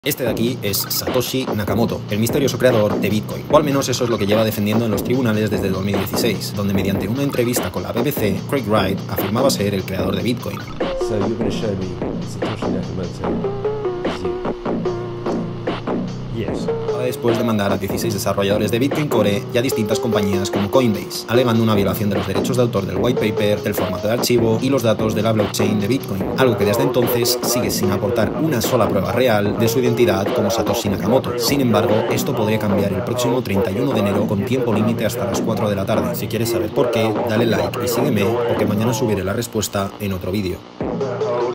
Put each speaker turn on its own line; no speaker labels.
Este de aquí es Satoshi Nakamoto, el misterioso creador de Bitcoin, o al menos eso es lo que lleva defendiendo en los tribunales desde 2016, donde mediante una entrevista con la BBC, Craig Wright afirmaba ser el creador de Bitcoin.
So you're going to show me Satoshi Nakamoto is you? Yes.
Después de mandar a 16 desarrolladores de Bitcoin Core y a distintas compañías como Coinbase, alegando una violación de los derechos de autor del white paper, del formato de archivo y los datos de la blockchain de Bitcoin, algo que desde entonces sigue sin aportar una sola prueba real de su identidad como Satoshi Nakamoto. Sin embargo, esto podría cambiar el próximo 31 de enero con tiempo límite hasta las 4 de la tarde. Si quieres saber por qué, dale like y sígueme porque mañana subiré la respuesta en otro vídeo.